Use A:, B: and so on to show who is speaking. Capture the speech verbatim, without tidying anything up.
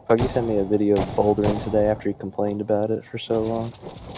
A: Puggy sent me a video of bouldering today after he complained about it for so long.